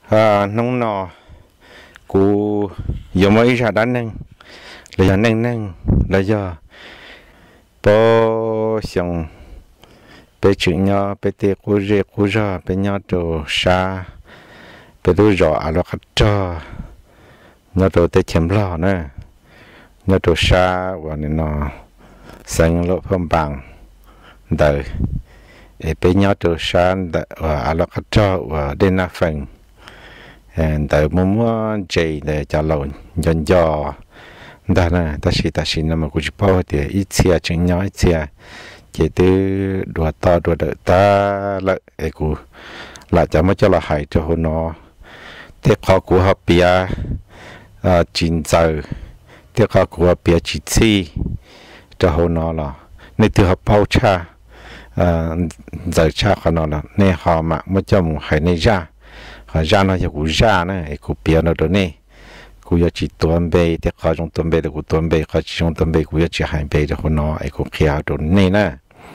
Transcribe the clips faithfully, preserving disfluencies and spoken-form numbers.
à nông nọ cú giờ mới ra đánh nâng là giờ nâng nâng là giờ bố xong bé chuyện nhỏ bé tiệc cú rê cú ra bé nhỏ đồ xa bé đồ rõ à lo khát cho nhỏ đồ tê chém lò nè nhỏ đồ xa và nên nó xanh lộ phong bằng đời bé nhỏ đồ xa và à lo khát cho và đến na phần đời muốn chơi để cho lộn dần dò đó là ta chỉ ta chỉ nằm ở cái bao thì ít xe chuyện nhỏ ít xe chỉ từ đùa to đùa đỡ ta lại cái cụ là cho mới cho là hại cho họ nó thế họ của họ bia chín giờ thế họ của họ bia chín xí cho họ nó là nên từ họ bao cha giờ cha họ nó là nên họ mà mới cho một hai này ra họ ra nó cho cụ ra nữa cái cụ bia nó đó nè cụ giờ chỉ tuần bê thì họ trong tuần bê thì cụ tuần bê họ chỉ trong tuần bê cụ giờ chỉ hai bê cho họ nó cái cụ kia đó nè nè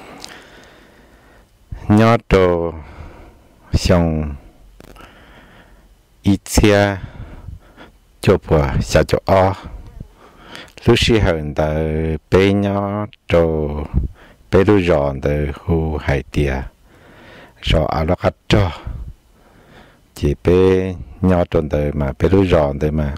nhớ đồ xong ít xe cho bữa sao cho o lúc xí hơn từ bé nhớ đồ bé đu giòn từ khu hải tiệt rồi ở đó khách cho chỉ bé nhớ tròn từ mà bé đu giòn từ mà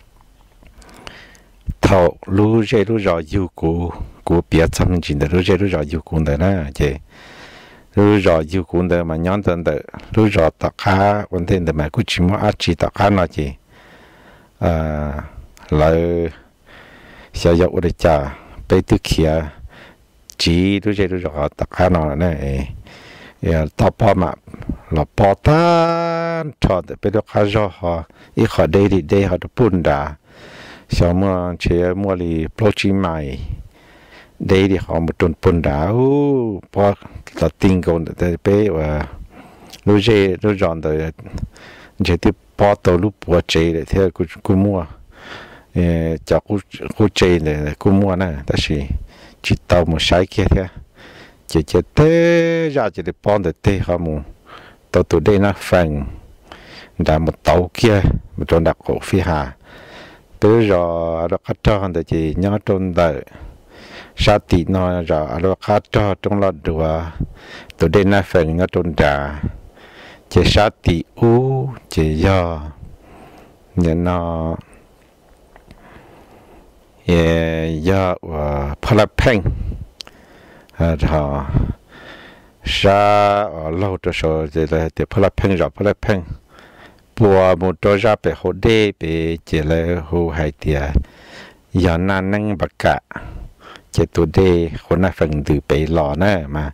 thầu lúc dễ lúc giòn yêu cũ cũ biết chăm chỉ từ lúc dễ lúc giòn yêu cũ từ na chị lúc giòn yêu cũ từ mà nhớ tròn từ lúc giòn tất cả vấn đề từ mà cứ chỉ muốn ăn chỉ tất cả nó chị à lại sẽ dọc được cha bé từ kia chỉ lúc dễ lúc giòn tất cả nó này tao bỏ mà là bỏ tan cho để bây giờ khai ra họ ít họ đây thì đây họ được bún đá sau mà chế mua li protein mày đây thì họ một tuần bún đá u bỏ là tinh cầu để bây và lúc chế lúc chọn để chế thì bỏ tàu lúc bỏ chế để theo cô cô mua cho cô cô chế để cô mua nè ta chỉ chỉ tàu một sai kia thôi chỉ chỉ té ra chỉ để bỏ để té họ mua tàu tụi đây nó phẳng đã một tàu kia một trong đặc cổ phi hà tới rồi nó cắt cho để chỉ nhớ trong đời sa tị nó rồi nó cắt cho trong lọt đùa tụi đây nó phẳng nhớ trong trà chỉ sa tị u chỉ do nên nó do và phalapheng rồi sa ở lâu cho số thì là để phalapheng rồi phalapheng bùa một đôi ra bị hồ đê bị chỉ là hồ hải tiệt giờ nan năng bạc cả chỉ tụi đêคนน่ะphần từ bị lò nè mà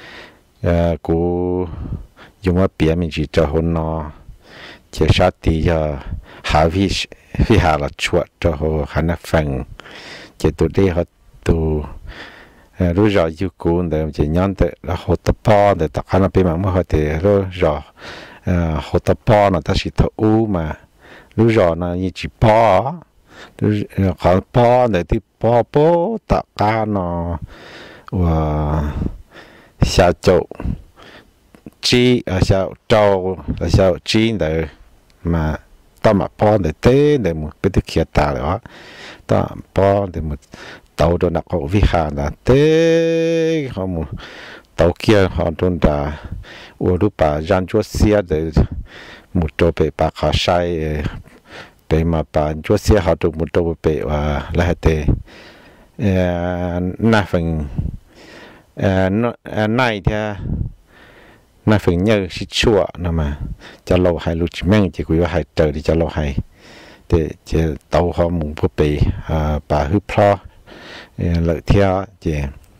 cú dùng ở bìa mình chỉ cho hồ nó chỉ sát thì giờ hạ vi vi hạ là chuột cho hồ hắn là phần chỉ tụi đê họ tụi lúc rồi yêu cũ để chỉ nhon để là hồ tập po để tất cả nó bị mà mới họ thì lúc rồi hồ tập po nó ta chỉ thấu u mà lúc rồi nó như chỉ po họ po để thì po po tất cả nó và sao chỗ chi ở sao trâu ở sao chi để mà ta mà po để té để một cái thứ kia ta đó ta po để một tàu đồ nặng họ vi hà là té họ một tàu kia họ đồn đã u lúc bà gian chúa xe để một chỗ bị bà khá sai để mà bà chúa xe họ được một chỗ bị và lại thế na phần này thì na phần nhớ xí chua nè mà cho lâu hay lúc mình chỉ có hai trời thì cho lâu hay để chỉ tàu họ một bộ bị bà hư pro lợi theo chị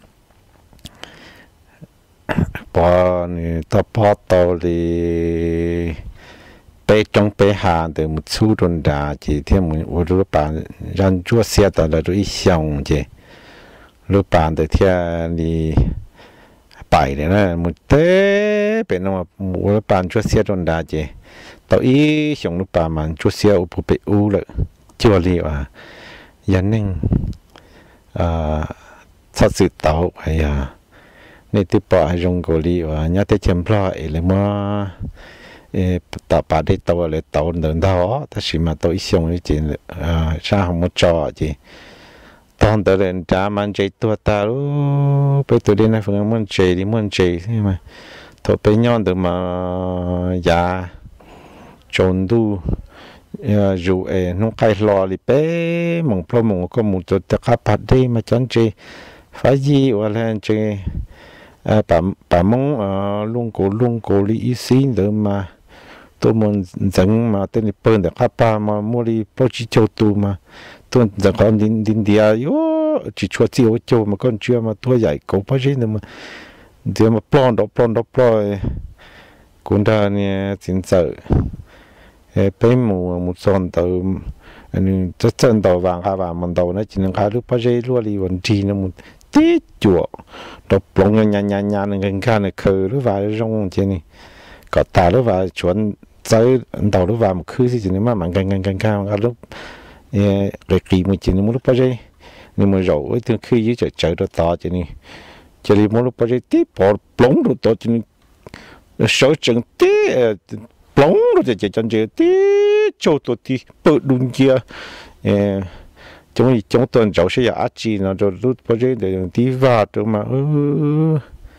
bỏ tao bỏ tao thì bé trong bé hà để một số đồn đà chỉ thêm một lúc bạn让做些的了就一想chị lúc bạn để theo thì bảy đấy nè một té bên nó một bạn做些đồn đà chị tao ý想lúc bạn mà做些u bị u了做了啊人能à thật sự tao hay à nên tôi bỏ dùng cổ li và nhớ tới chấm lo ấy là mà ต่อไปได้ตัวเลยตัวเดินท่อถ้าสิมาตัวอีส่งนี่จีอ่าช่างมุจอจีตอนเดินจ้ามันใจตัวตาลูไปตัวเดินนะฟังมันใจดิมันใจใช่ไหมถ้าไปย้อนเดินมายาจนดูอยู่เอนุ่งไก่รอลิเป้มงพลมงก็มุดตะขับพัดได้มาจนจีฟ้ายีว่าแล้วจีป่าป่ามงลุงโกลุงโกลีอีซีเดินมาตัวมันจังมาเต้นเปิลแต่ข้าป่ามาโมลีพอจิโจตูมาตัวจังคนดินดินเดียโย่จิชัวจีโอโจมาก้อนเชื่อมาตัวใหญ่กูเพราะฉะนั้นมาเดี๋ยวมาปล้อนดอกปล้อนดอกปล้อยกุนดาเนี่ยสินเสอเอเป็นหมูหมูซอนตัวอันนี้จะเจนตัววางข้าวมันตัวนั้นจริงๆข้ารู้เพราะฉะนั้นรัวรีวันจีนมันตีจั่วดอกปล้องยันยันยันยันกันข้าเนี่ยคือหรือว่าร้องเจนี่ก็ตาหรือว่าชวนใจตัวหรือว่ามันคือสิจริงๆมันมันกันกันกันข้ามันก็รู้เออเรื่องกี่มันจริงๆมันรู้เพราะฉะนั้นนี่มันเราไอ้ถึงคือยิ่งจะเจอตัวต่อจริงๆจะรีมันรู้เพราะฉะนั้นที่พอปล้องตัวต่อจริงๆสวยจังที่ปล้องตัวจะจังเจที่โจตัวที่เปิดดุนเจียเออจงจงตัวเราใช้ยาอาจีนะจะรู้เพราะฉะนั้นเดี๋ยวที่ว่าตัวมาเออ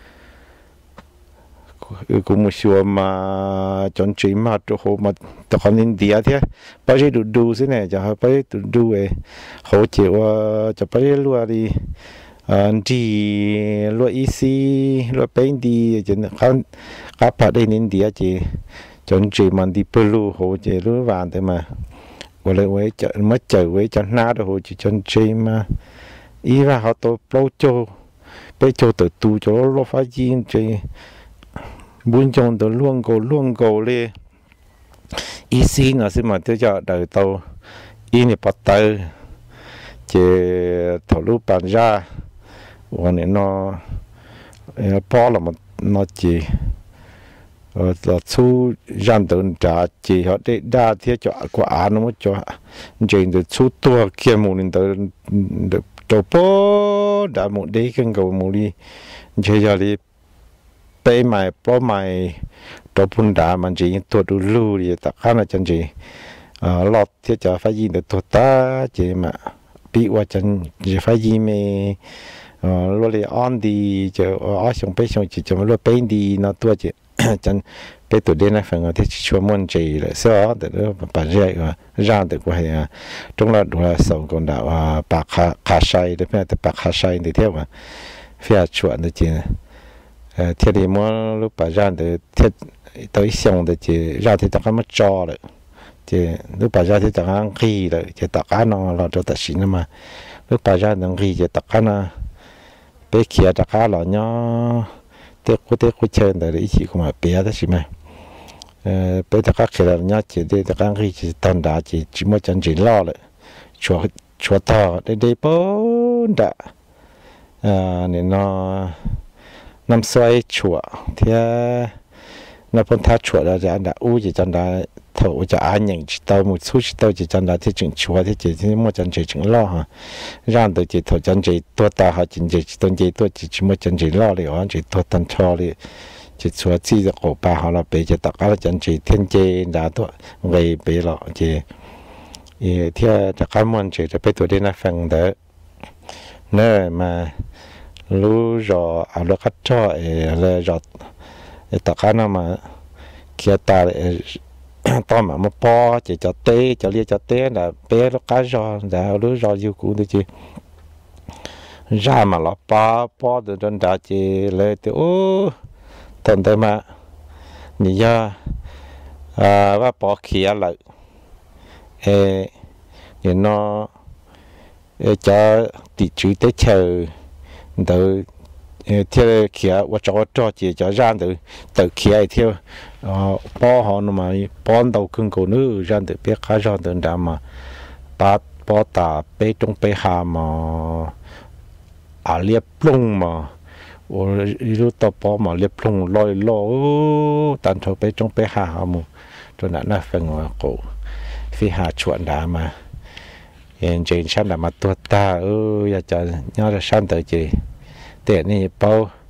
กูไม่ชัวร์มาจนจีมาตัวเขามาตะคอนอินเดียเถอะเพราะฉะนั้นดูดูสิเนี่ยจะไปดูดูเอเขาเชื่อว่าจะไปรัวดีอันที่รัวอีซีรัวเป็นดีจนเขาเขาพัดในอินเดียจีจนจีมันดีเปรูเขาจะรู้ว่าแต่มาว่าเลยว่าจะไม่เจอว่าจะน่าดูจีจนจีมาอีว่าเขาตัวโปรโจไปโจตัวตูโจรถไฟจีนจีบุญจงตัวล่วงโกล่วงโกเลยอีซีน่ะสิมาเดี๋ยวจะเดินตัวอีนี่ปัตเตอร์เจทะลุปัญญาวันนี้เนาะเออพอแล้วมันเนาะจีเออเราสู้ยันเดินจ่าจีเขาได้ได้ที่จะกว่าอ่านมั้งจ้ะจริงๆสู้ตัวเกี่ยมูนินเดินตัวโป้ดามุดีกันกับมูลีเจียรีไปใหม่เพราะใหม่ตัวปุ่นดามันจริงตัวดูลู่ดีแต่ข้าน่ะจังจีเอ่อหลอดที่จะไฟยิงตัวตาเจมาปีว่าจังจะไฟยิงเมเอ่อรถเลยอ่อนดีจะอ๋อส่งไปส่งจีจะมารถเป็นดีนะตัวเจจังไปตัวเด่นนะฟังที่ชัวร์มันจีเลยเสียแต่เรื่องปัจจัยว่าร่างแต่กูให้ตรงนั้นดูแลส่งคนดาว่าปากขาขาใช้แต่เพื่อนแต่ปากขาใช้ในเที่ยวว่าเฟียชวนจริงเอ่อที่นี่มันรูปร่างแต่ที่ตัวอีส่งแต่จีร่างที่ต้องมาจ่อเลยจีรูปร่างที่ต้องขี้เลยจีตักอันนเราจะตัดสินมารูปร่างต้องขี้จีตักอันนะไปเขียตักอันหล่อเนาะเด็กกูเด็กกูเชิญแต่อีกทีกูมาเปียได้ใช่ไหมเอ่อไปตักอันเขียแล้วเนี่ยจีเด็กตักอันขี้จีตอนด่าจีจีมันจันจีล่อเลยชัวชัวต่อได้ได้ปนด่าอ่าเนี่ยเนาะน้ำซอยชัวเทียน้ำพันธะชัวเราจะอันดับอู้จะจันดาเท่าจะอ่านอย่างเต่าหมดสู้เต่าจะจันดาที่จึงชัวที่จะที่มั่วจันเจจึงล่อฮะร่างตัวจะเท่าจันเจตัวตาหาจันเจตัวเจตัวจะจิมั่วจันเจล่อเลยอ่ะจะตัวตันชอเลยจะชัวที่จะโอปาหาเราไปจะตักอะไรจันเจเทียนเจดาตัวไงไปหรอเจเอเทียจะข้ามวันเจจะไปตัวเด่นนะฟังเด้อเนื้อมารู้รอเอาลูกคัดช่อเออเลยรอตะการมาเขียตาเอตอนมามาปอจะจะเตะจะเรียจะเตะแต่เป๊ะลูกคัดรอแต่รู้รออยู่กูดูจีร่ามาละปอปอเดินด่าจีเลยตัวโอ้ตอนเดินมานี่ยาอ่าว่าปอเขียเลยเอเดี๋ยวน้อเอจะติดชื่อเตะเชอเดี๋ยวเที่ยวเขียว่าจะว่าจ่อจีจะร่างเดี๋ยวเดี๋ยวเขียเที่ยวป้อหอนมาป้อนเต่าขึ้นกูนู้ร่างเดี๋ยวเปียกข้าร่างเดินดามาป้าป้อตาไปตรงไปหามาอาเลียบลงมาโอ้รู้ต่อป้อมาเลียบลงลอยลอยตันเธอไปตรงไปหามูตัวนั้นน่าฟังว่ากูฟิหาชวนดามาเห็นจริงฉันดามาตัวตาเอออยากจะย้อนฉันเตอจีแต่นี่เป้า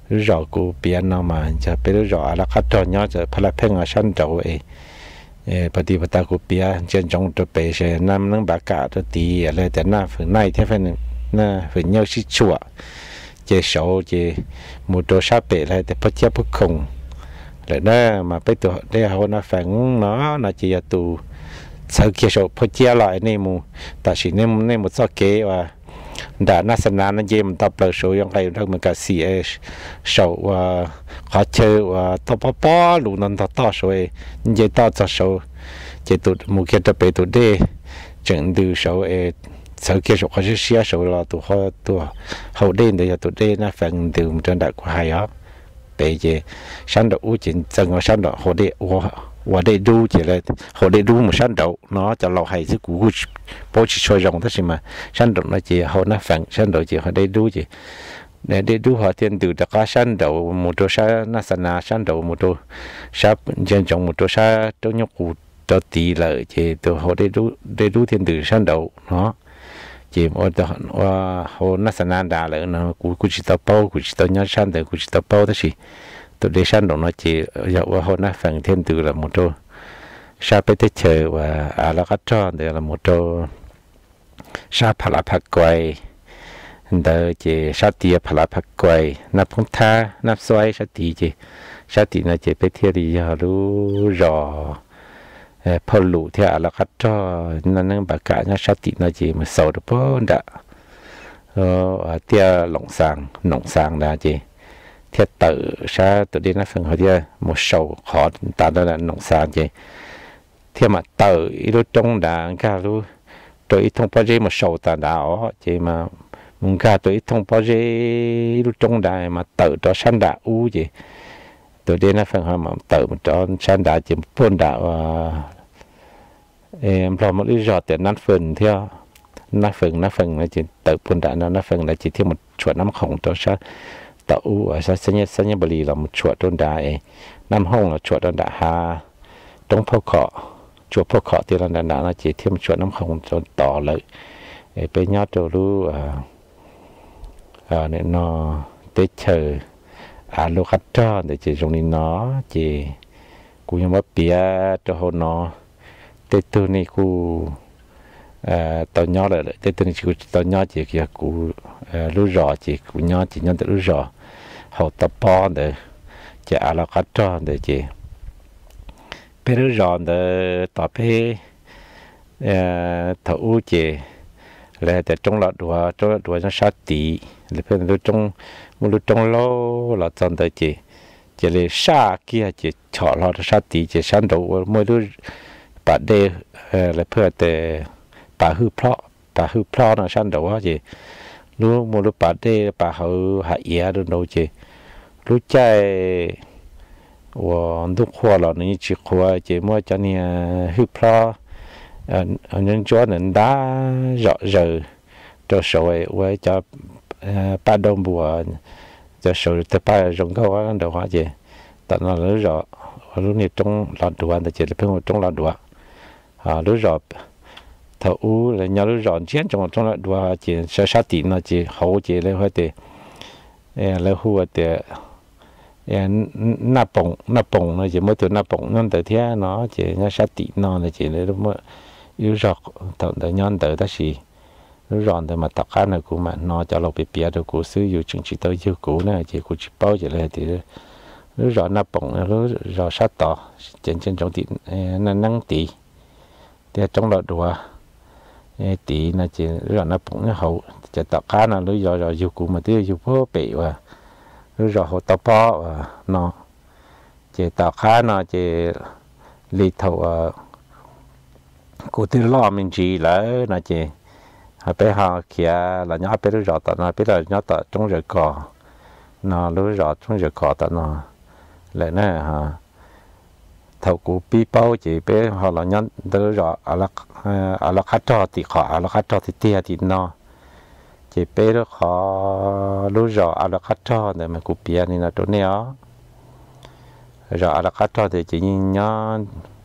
รู้รอกูเปลี่ยนเอามาจะไปรู้รอแล้วคัดตอนย้อนจะพลัดเพ่งเอาชั้นเจ้าเอเอปฏิปทากูเปียเจนจงตัวเปเชน้ำนั่งบากาตัวตีอะไรแต่หน้าฝืนในเท่านั้นน่าฝืนเยอะชิชัวเจโฉเจมูตัวชาเปอะไรแต่พอเจ้าพุกคงแล้วน่ามาไปตัวได้เขาหน้าแฝงเนาะน่าจะยาตูเสือเกี่ยวพอเจ้าลอยในมูแต่สิ่งนี้มันในหมดซอกเกว่าด่านัสนานั่นเยี่ยมตับเปลือกโชยังไงทั้งมันก็ซีเอชโชว่าขอเชื่อว่าตัวป้อป้อลูนันต่อต่อช่วยยิ่งต่อจะโชเจตุมุขจะไปตัวเดจังดูโชเอเสือเกี่ยวเขาจะเสียโชเราตัวเขาตัวเขาเด่นเดียวตัวเด่นนะแฝงดูมันจะได้กว่าหายอ่ะไปเจฉันดอู้จินจังว่าฉันดอกเขาเดว่าว่าได้ดูเจเลยเขาได้ดูมันฉันดอกเนาะจะเราให้ที่กูกูพอช่วยรองทั้งสิมาฉันดอกนะเจเขาหน้าแฝงฉันดอกเจเขาได้ดูเจเนี่ยได้ดูเขาเทียนดูแต่ก็ฉันดอกมุตัวฉันนัสนาฉันดอกมุตัวฉันเจนจงมุตัวฉันตัวยกกูตัวตีเลยเจตัวเขาได้ดูได้ดูเทียนดูฉันดอกเนาะเจว่าตัวว่าเขานัสนาด่าเลยเนาะกูกูจิตตเป้ากูจิตตย้อนฉันแต่กูจิตตเป้าทั้งสิตัวเดชันดอกนะเจอยากว่าเขาหน้าแฝงเทียนดูละมุตัวชาไปเตเชว่าอาลาคัตจอนเดละมุตัวชาพลาพักไกวเดเจชาตีพลาพักไกวนับพงท่านับสวยชาตีเจชาตีนะเจไปเที่ยวดียารู้รอพอลูเที่ยวอาลาคัตจอนั่นนั่งบากาเนี่ยชาตีนะเจมาสาวดปอนดะเออเที่ยวหลงสางหนงสางนะเจเที่ยวเต๋อชาตัวเดียนนักฟังเขาเที่ยวมุสาวขอตาด้านหนงสางเจเที่ยวมาเต๋ออีรู้จงด่างก็รู้ตัวอีทงพอเจมุสาวตาดาวเจมามึงก็ตัวอีทงพอเจอีรู้จงด่างมาเต๋อตัวฉันด่าอู้เจตัวเดียนนักฟังเขามาเต๋อมันตอนฉันด่าเจมพ่นด่าว่าเอ็มพอมาอีจอดแต่นัดฝืนเที่ยวนัดฝืนนัดฝืนนะเจเต๋อพ่นด่านัดฝืนนะเจเที่ยวมันชวนน้ำของตัวฉันต่ออู้อ่ะสัญญาสัญญาบริเรามันชวดต้นได้น้ำห้องเราชวดต้นได้หาตรงพวกเขาชวดพวกเขาที่เราด่าเราจีที่มันชวดน้ำห้องจนต่อเลยไปยอดตัวรู้อ่าอ่าเนี่ยนอเตเชออาลูคัตจอนเดี๋ยวจีตรงนี้เนาะจีกูยังว่าเปียตัวหัวนอเตตัวนี้กูเอ่อตอนยอดเลยเตตัวนี้กูตอนยอดจีเกี่ยกูเอ่อรู้รอจีกูยอดจียอดแต่รู้รอเขาตะปอนเด้อจะอาลาคัตจอนเด้อจีไปรู้รอเด้อต่อไปเอ่อถ้าอู้จีแล้วแต่จงหลอดดัวจงหลอดดัวจะชาตีหรือเพื่อนรู้จงมุรู้จงโลหลอดจอนเด้อจีจะเลยชาเกียจีฉอหลอดชาตีจีฉันดูไม่รู้ปะเดอเอ่อแล้วเพื่อแต่ป่าฮือเพราะป่าฮือเพราะนะฉันดูว่าจีรู้มูรู้ป่าเดป่าเขาหายเยอะดูดูจีรู้ใจว่าทุกคนเหล่านี้จีขวาจีมั่วจะเนี่ยฮือเพราะอันนั้นจวนนั้นได้เจาะเจอจะสวยไว้จะป่าดงบัวจะสวยแต่ป่าจงเขาว่าเดี๋ยวว่าจีตอนนั้นรู้เจาะรู้นี่จงหลอดดัวแต่จีเพิ่งจงหลอดดัวอ่ารู้เจาะถ้าอู้เลยยารู้ร้อนเช่นจังหวะจังหวะดูว่าจีชาชาติน่ะจีเขาจีเลยว่าแต่เออแล้วหัวแต่เออหน้าปงหน้าปงน่ะจีเมื่อตัวหน้าปงนั่นแต่เที่ยเนาะจีชาชาตินอนเลยจีเลยรู้ว่ารู้ร้อนแต่แต่ย้อนแต่ถ้าสิรู้ร้อนแต่มาตักข้าวน่ะกูมาเนาะจะเราไปเปียเดี๋ยวกูซื้ออยู่จึงจีตัวอยู่กูน่ะจีกูจีเป้าจีเลยจีรู้ร้อนหน้าปงรู้ร้อนชาต่อเจนเจนจังตีเออนั่นนั่งตีเดี๋ยวจังหวะดูว่าตีน่ะจีเรื่องนั้นผมเนี่ยเขาจะตักข้าน่ะหรือรอรออยู่กูมาที่อยู่เพื่อเปย์ว่าหรือรอเขาตะปอว่าเนาะจีตักข้าน่ะจีลีเท่ากูที่ล้อมันจีแล้วน่ะจีไปหาเขียแล้วย้อนไปหรือรอต่อน่ะไปแล้วย้อนต่อจงจะก่อเนาะหรือรอจงจะก่อต่อเนาะแล้วเนี่ยฮะเท่ากูปีเป้าจีไปหาแล้วย้อนหรือรออะไรอาลาคัตจอติขออาลาคัตจอติเตียตินอเจเป้แล้วขอรู้รออาลาคัตจอเนี่ยมันกูเปียนี่นะตัวเนี้ยรออาลาคัตจอเดี๋ยวจะยิงย้อน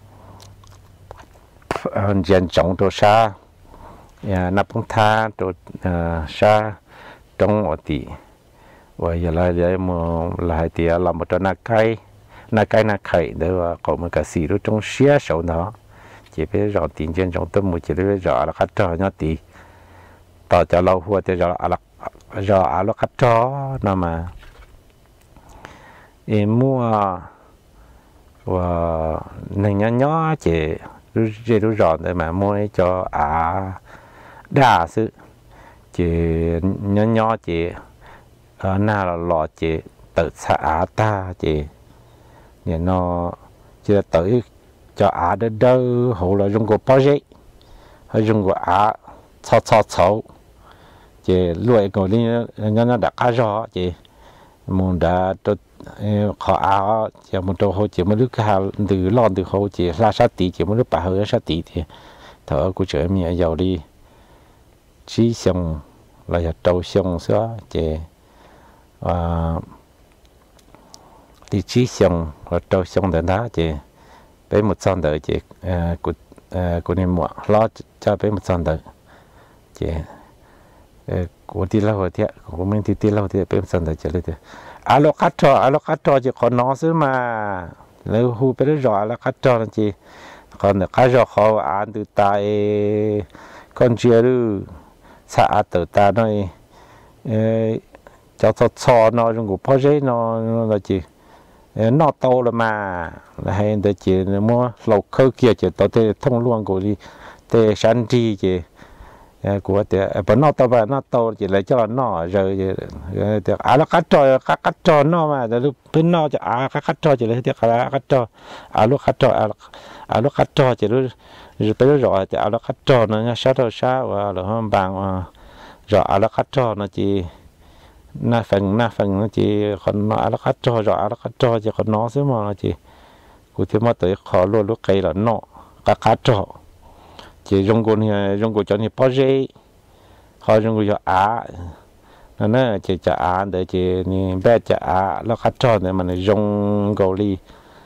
เจียนจงตัวชานับพงท่าตัวชาจงอติ và giờ lại lại mà lại thì làm một trò nát cây nát cây nát khẩy để và có một cái gì đó trong xé sầu đó chỉ biết rõ tiền trên trong tâm một chỉ biết rõ là khách trò nhá tíต่อจะเราหัวจะรออะไรรออะไรคัดจอนะมาเอมัวว่าหนึ่งย่อเจรู้เจรู้รอนเลยมามัวจออาด่าซื้อเจย่อเจหน้าเราหล่อเจtự xã á ta chị nhà nó chưa tới cho á đỡ đỡ hộ là dùng của bao giờ hay dùng của á chó chó chó chị lùi cổ đi nó nó đã cá rõ chị muốn đã tôi khó áo chị muốn tôi hồi chị muốn lúc hà từ lon từ hồi chị ra sát tí chị muốn lúc bà hơi sát tí thì thở của chị em nhà giàu đi trí xong là giờ trâu xong xưa chị và đi trí xong là trâu xong đến đó chị bé một son đợi chị của của nên muộn lo cho bé một son đợi chị của tí lâu thì của mình thì tí lâu thì bé một son đợi chị lấy được alo cắt trò alo cắt trò chị còn nó xứ mà lấy hu bé rõ alo cắt trò là chị còn được cắt trò khó ăn từ tay con chia được xã từ ta nói cho cho cho nó trong của project nó là chị nó to là mà là hay để chị mua lẩu khơi kia chị tổ tế thông luôn của đi tế sản tri chị của tế bởi nó to và nó to chị lấy cho nó rồi à nó cắt trò cắt cắt trò nó mà lúc bên nó cho à cắt cắt trò chị lấy tiếc là cắt trò à lúc cắt trò à lúc cắt trò chị lúc rồi tới rồi thì à lúc cắt trò nó nhá sát rồi sát và rồi hôm bằng rồi à lúc cắt trò nó chị na phần na phần nó chỉ còn nó là cắt trò rồi là cắt trò chỉ còn nó xíu mà nó chỉ cụ thể mà tới khó luôn lúc cây là nó cắt cắt trò chỉ dùng của này dùng của cho này bao giờ khó dùng của cho á nó nè chỉ cho á để chỉ này bé cho á là cắt trò này mà này dùng gạo lì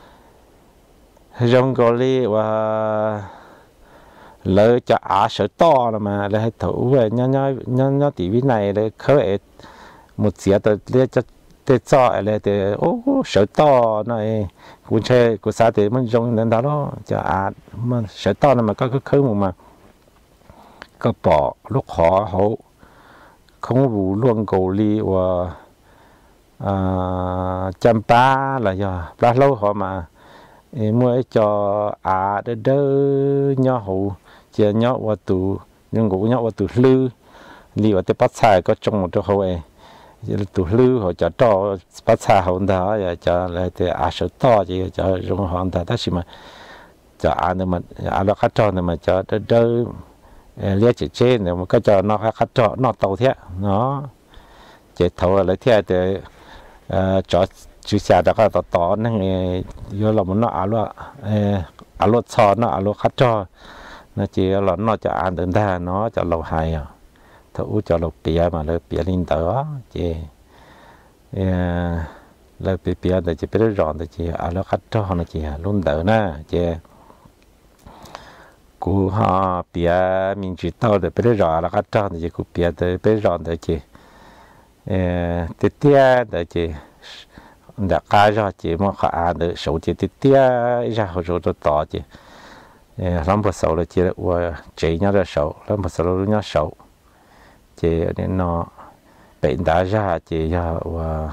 dùng gạo lì và lỡ cho á sợi to là mà để thử về nhá nhá nhá nhá tí vi này để khơi một xíu tôi lấy cho tôi cho lại thì ô sợ to này cũng chơi của xã thì mình dùng đến đó đó cho à mà sợ to này mà có cái khơi mà có bỏ lúc họ họ không vụ luôn cầu ly và chăm ba là giờ ba lâu họ mà mua cho à đỡ đỡ nhau hậu chia nhau và tụ nhưng cũng nhau và tụ lư li và tới bắt xài có trong một chỗ hậu ấy tụ lư họ cho cho bắt xa họ đó cho lại thì à sợ to chỉ cho dùng họ đó đó mà cho à nữa mà à nó cắt tròn này mà cho đỡ đỡ lia chỉ trên này mà cái cho nó cắt tròn nó tàu thế nó chỉ thầu lại thế thì cho chú xe đó có tỏ tỏ này vô là muốn nó à lo à lo cho nó à lo cắt tròn nó chỉ là nó cho ăn đến ta nó cho lâu hay à thấu cho lộc bìa mà lộc bìa linh tở chị lộc bìa bìa để chị biết rõ để chị à lộc khách cho nó chị luôn tở na chị cú họ bìa mình chỉ tao để biết rõ là khách cho thì chị cú bìa để biết rõ để chị tiếp theo để chị đã cá cho chị mà họ ăn được số chị tiếp theo ra họ số đó tỏ chị làm một số là chị là chị nhau là số làm một số là nhau số chị nên nó bệnh đã ra chị giờ và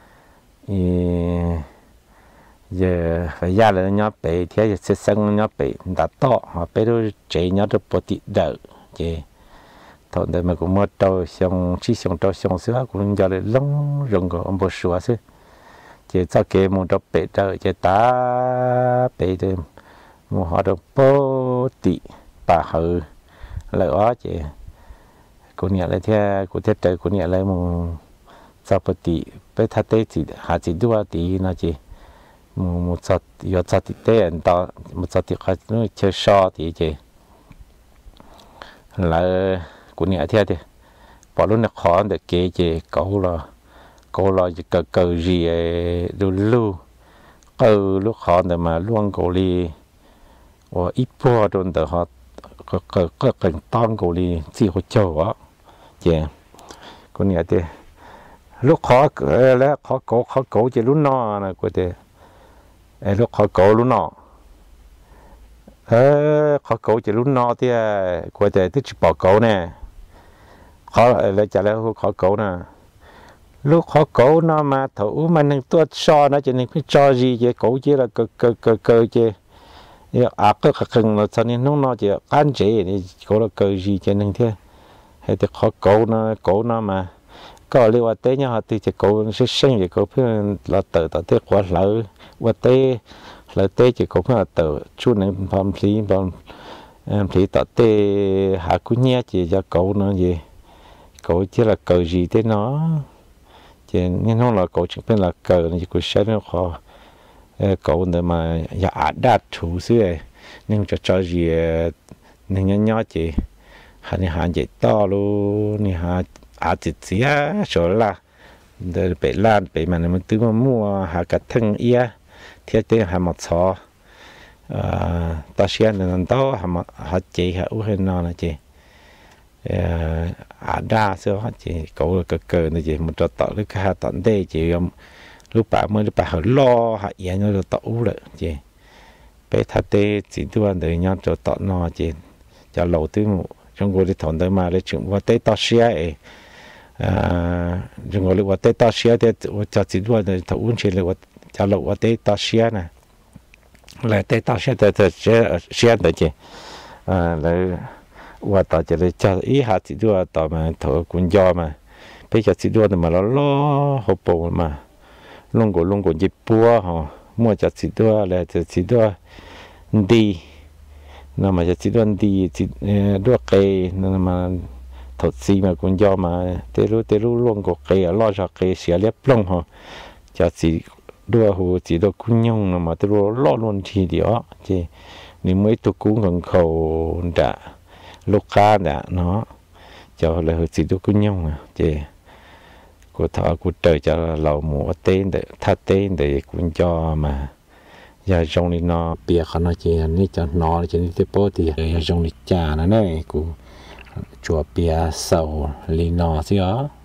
giờ phải ra là nó bị thế sẽ sinh nó bị đã to họ bị đôi chị nó được bớt đỡ chị thôi để mà cũng mua trâu xong chỉ xong trâu xong sữa cũng giờ lại lông rừng của ông bố sữa chứ chị sau kia mua trâu bị đỡ chị ta bị thì mua họ được bớt tị bà hừ lợi quá chị cô nhà lại theo cô theo trời cô nhà lại một sau một tí bé thắt tê thì hạ chỉ đua tí nó chỉ một một sao giờ sao tí tê anh ta một sao tí khác nó chơi so thì chỉ lại cô nhà theo thì bỏ luôn là khó để kế chỉ câu là câu là chỉ cờ cờ gì lưu lưu cờ lúc khó để mà luôn câu đi và ít bùa rồi để họ có có có cần tông cổ đi chỉ có châu á chị con nhà thì lúc khó là khó cổ khó cổ chỉ lúc nọ này của thế lúc khó cổ lúc nọ ờ khó cổ chỉ lúc nọ thì của thế tức bỏ cổ nè khó là trả lời khó cổ nè lúc khó cổ nó mà thử mà nên tuột so nó chỉ nên cái cho gì chứ cổ chỉ là cơ cơ cơ cơ chứ à cái khăn nó cho nên nó nó chỉ can chế thì cổ là cơ gì cho nên thế hay thì khó cổ nó cổ nó mà có liên quan tới nhau thì chỉ cổ sẽ sinh thì cổ phải là tự tự tiết quá lỡ qua tới lỡ tới chỉ cổ phải là tự chút này làm gì làm làm gì tự tế hạ cú nhé chỉ cho cổ nó gì cổ chỉ là cờ gì thế nó chỉ nên nó là cổ chỉเป็นlà cờ này cổ sẽ nó khó cổ để mà giả đạt chủ xưa nên cho cho gì nên nhớ nhớ chỉ hành hành chỉ to luôn nè hà à chỉ chỉ á số là để bị lan bị mà mình tự mà mua hà cả thân ia thiết tế hà một số ta xem là nó hà một hà chỉ hà u hình nào là chỉ à đa số hà chỉ cổ là cơ cơ này chỉ một trò tạo lúc hà tận đây chỉ lúc bà mới lúc bà họ lo hà yên nó được tạo được chỉ bé thật tế chỉ tôi để nhau trò tạo nó chỉ cho lâu tới một trong người đi thằng tới mà để chuyện qua tới tao xia à trong người qua tới tao xia thì cho chỉ đua để thằng uống chuyện là qua cho lâu qua tới tao xia nè là tới tao xia thì thì xia xia đấy chứ à là qua tao chỉ để cho ý hạt chỉ đua tao mà thằng cũng do mà bây giờ chỉ đua thì mà nó lo hộp bò mà luôn của luôn của dịp bùa họ mua cho chỉ đua là chỉ đua đi nó mà chỉ đoan đi chỉ đua cây nó mà thốt xì mà cũng do mà tê lu tê lu luôn có cây ở lo cho cây xỉa lép lông họ cho chỉ đua hồ chỉ đua cũng nhung nó mà tê lu lo luôn chi đó chứ nếu mấy tụ cũng gần khẩu đã lúc cá đã nó cho là hồ chỉ đua cũng nhung à chứ của thọ của trời cho lầu mùa tên để thắt tên để cũng cho mà giờ trong này nó bịa khăn nó chỉ này cho nó chỉ này tiếp bố thì giờ trong này trà nó này của chùa bịa sầu lì nó xí đó